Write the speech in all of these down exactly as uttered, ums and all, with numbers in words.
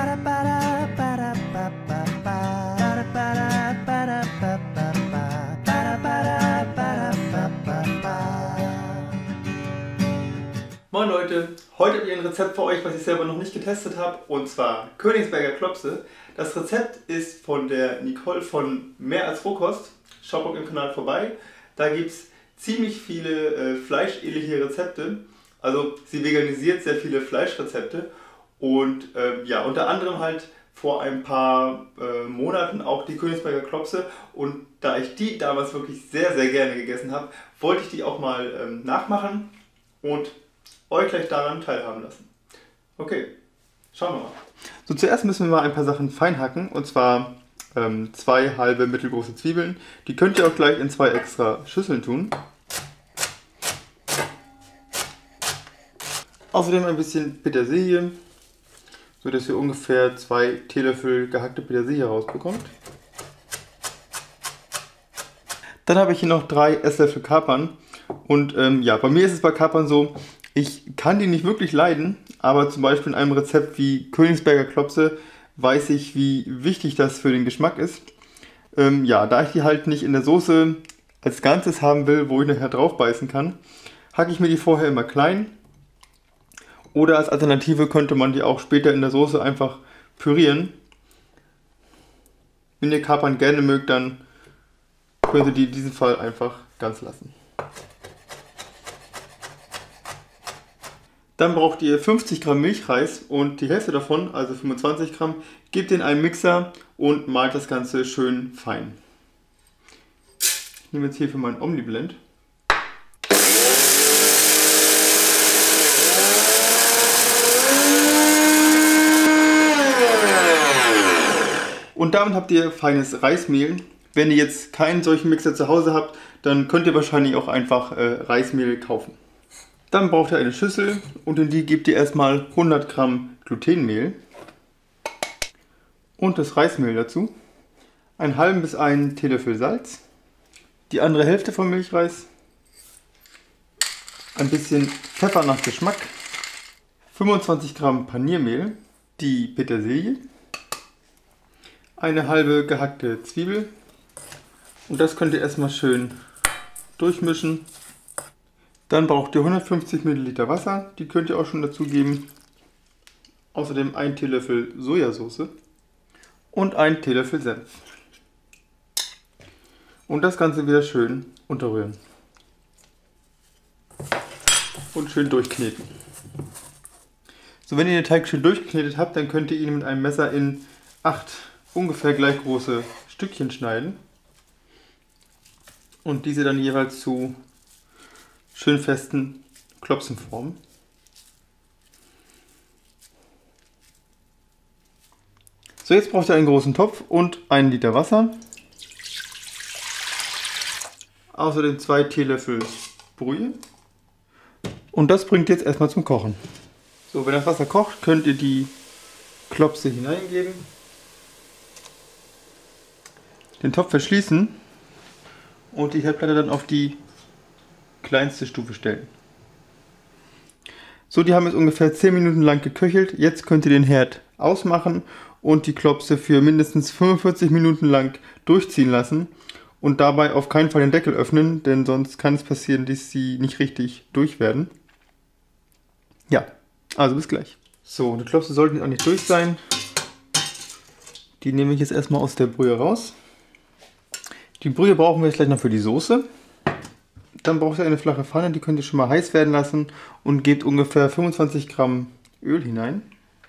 Moin Leute, heute habe ich ein Rezept für euch, was ich selber noch nicht getestet habe, und zwar Königsberger Klopse. Das Rezept ist von der Nicole von Mehr als Rohkost. Schaut auf ihrem Kanal vorbei. Da gibt es ziemlich viele äh, fleischähnliche Rezepte. Also sie veganisiert sehr viele Fleischrezepte und äh, ja, unter anderem halt vor ein paar äh, Monaten auch die Königsberger Klopse, und da ich die damals wirklich sehr sehr gerne gegessen habe, wollte ich die auch mal ähm, nachmachen und euch gleich daran teilhaben lassen. Okay, schauen wir mal. So, zuerst müssen wir mal ein paar Sachen fein hacken, und zwar ähm, zwei halbe mittelgroße Zwiebeln. Die könnt ihr auch gleich in zwei extra Schüsseln tun. Außerdem ein bisschen Petersilie, so dass ihr ungefähr zwei Teelöffel gehackte Petersilie rausbekommt. Dann habe ich hier noch drei Esslöffel Kapern, und ähm, ja, bei mir ist es bei Kapern so, ich kann die nicht wirklich leiden, aber zum Beispiel in einem Rezept wie Königsberger Klopse weiß ich, wie wichtig das für den Geschmack ist. Ähm, ja, da ich die halt nicht in der Soße als Ganzes haben will, wo ich nachher drauf beißen kann, hacke ich mir die vorher immer klein. Oder als Alternative könnte man die auch später in der Soße einfach pürieren. Wenn ihr Kapern gerne mögt, dann könnt ihr die in diesem Fall einfach ganz lassen. Dann braucht ihr fünfzig Gramm Milchreis, und die Hälfte davon, also fünfundzwanzig Gramm, gebt in einen Mixer und malt das Ganze schön fein. Ich nehme jetzt hier für meinen Omniblend. Und damit habt ihr feines Reismehl. Wenn ihr jetzt keinen solchen Mixer zu Hause habt, dann könnt ihr wahrscheinlich auch einfach äh, Reismehl kaufen. Dann braucht ihr eine Schüssel, und in die gebt ihr erstmal hundert Gramm Glutenmehl und das Reismehl dazu, einen halben bis einen Teelöffel Salz, die andere Hälfte vom Milchreis, ein bisschen Pfeffer nach Geschmack, fünfundzwanzig Gramm Paniermehl, die Petersilie, eine halbe gehackte Zwiebel, und das könnt ihr erstmal schön durchmischen. Dann braucht ihr hundertfünfzig Milliliter Wasser, die könnt ihr auch schon dazu geben. Außerdem ein Teelöffel Sojasauce und ein Teelöffel Senf. Und das Ganze wieder schön unterrühren. Und schön durchkneten. So, wenn ihr den Teig schön durchgeknetet habt, dann könnt ihr ihn mit einem Messer in acht ungefähr gleich große Stückchen schneiden. Und diese dann jeweils zu schön festen Klopsen formen. So, jetzt braucht ihr einen großen Topf und einen Liter Wasser. Außerdem zwei Teelöffel Brühe. Und das bringt jetzt erstmal zum Kochen. So, wenn das Wasser kocht, könnt ihr die Klopse hineingeben, den Topf verschließen und die Herdplatte dann auf die kleinste Stufe stellen. So, die haben jetzt ungefähr zehn Minuten lang geköchelt. Jetzt könnt ihr den Herd ausmachen und die Klopse für mindestens fünfundvierzig Minuten lang durchziehen lassen und dabei auf keinen Fall den Deckel öffnen, denn sonst kann es passieren, dass sie nicht richtig durch werden. Ja, also bis gleich. So, die Klopse sollten auch nicht durch sein. Die nehme ich jetzt erstmal aus der Brühe raus. Die Brühe brauchen wir jetzt gleich noch für die Soße. Dann braucht ihr eine flache Pfanne, die könnt ihr schon mal heiß werden lassen, und gebt ungefähr fünfundzwanzig Gramm Öl hinein.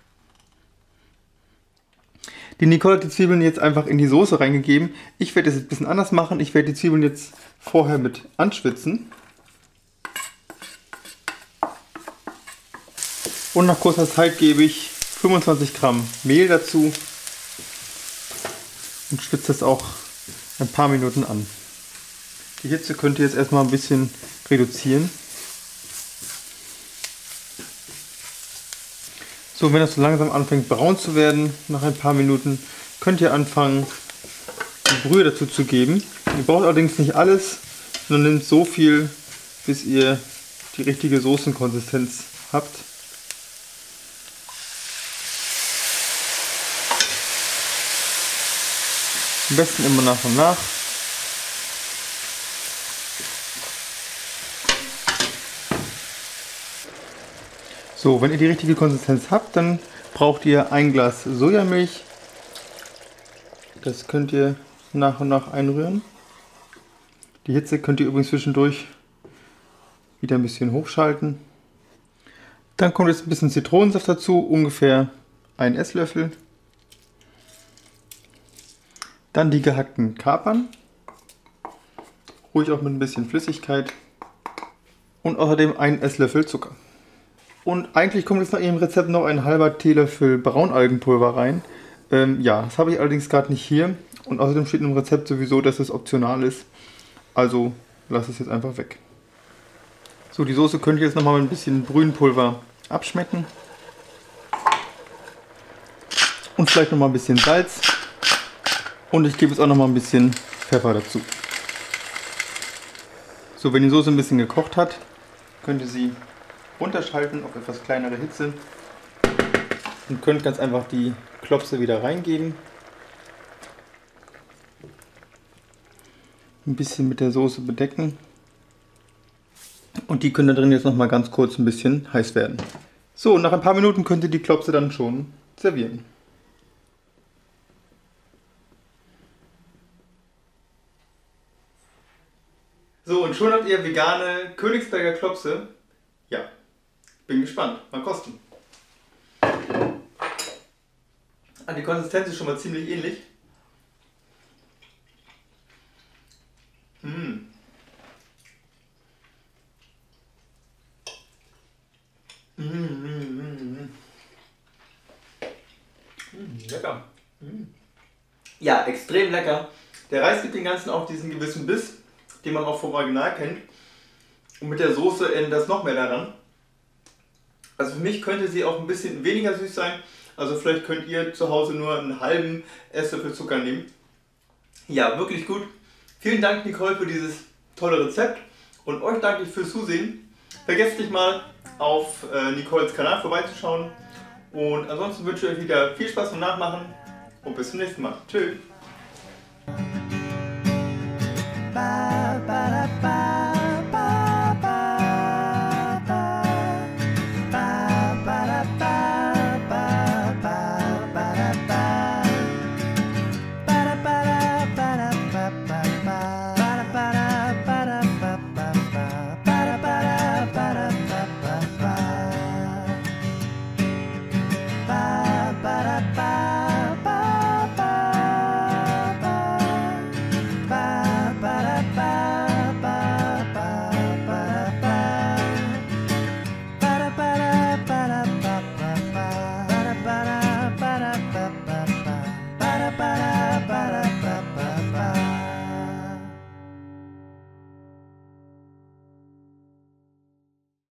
Die Nicole hat die Zwiebeln jetzt einfach in die Soße reingegeben. Ich werde das jetzt ein bisschen anders machen. Ich werde die Zwiebeln jetzt vorher mit anschwitzen. Und nach kurzer Zeit gebe ich fünfundzwanzig Gramm Mehl dazu und schwitze das auch ein paar Minuten an. Die Hitze könnt ihr jetzt erstmal ein bisschen reduzieren. So, wenn das so langsam anfängt braun zu werden, nach ein paar Minuten, könnt ihr anfangen, die Brühe dazu zu geben. Ihr braucht allerdings nicht alles, sondern nehmt so viel, bis ihr die richtige Soßenkonsistenz habt. Am besten immer nach und nach. So, wenn ihr die richtige Konsistenz habt, dann braucht ihr ein Glas Sojamilch. Das könnt ihr nach und nach einrühren. Die Hitze könnt ihr übrigens zwischendurch wieder ein bisschen hochschalten. Dann kommt jetzt ein bisschen Zitronensaft dazu, ungefähr ein Esslöffel. Dann die gehackten Kapern, ruhig auch mit ein bisschen Flüssigkeit. Und außerdem ein Esslöffel Zucker. Und eigentlich kommt jetzt nach Ihrem Rezept noch ein halber Teelöffel Braunalgenpulver rein. Ähm, ja, das habe ich allerdings gerade nicht hier. Und außerdem steht im Rezept sowieso, dass es optional ist. Also lasse es jetzt einfach weg. So, die Soße könnt ihr jetzt nochmal mit ein bisschen Brühenpulver abschmecken. Und vielleicht nochmal ein bisschen Salz. Und ich gebe jetzt auch nochmal ein bisschen Pfeffer dazu. So, wenn die Soße ein bisschen gekocht hat, könnt ihr sie runterschalten auf etwas kleinere Hitze. Und könnt ganz einfach die Klopse wieder reingeben. Ein bisschen mit der Soße bedecken. Und die können da drin jetzt nochmal ganz kurz ein bisschen heiß werden. So, nach ein paar Minuten könnt ihr die Klopse dann schon servieren. So, und schon habt ihr vegane Königsberger Klopse. Ja, bin gespannt. Mal kosten. Ah, die Konsistenz ist schon mal ziemlich ähnlich. Mmh. Mmh, mmh, mmh. Mmh, lecker. Mmh. Ja, extrem lecker. Der Reis gibt den Ganzen auch diesen gewissen Biss, den man auch vom Original kennt. Und mit der Soße ändert das noch mehr daran. Also für mich könnte sie auch ein bisschen weniger süß sein. Also vielleicht könnt ihr zu Hause nur einen halben Esslöffel Zucker nehmen. Ja, wirklich gut. Vielen Dank, Nicole, für dieses tolle Rezept. Und euch danke ich fürs Zusehen. Vergesst nicht mal auf äh, Nicoles Kanal vorbeizuschauen. Und ansonsten wünsche ich euch wieder viel Spaß beim Nachmachen. Und bis zum nächsten Mal. Tschüss.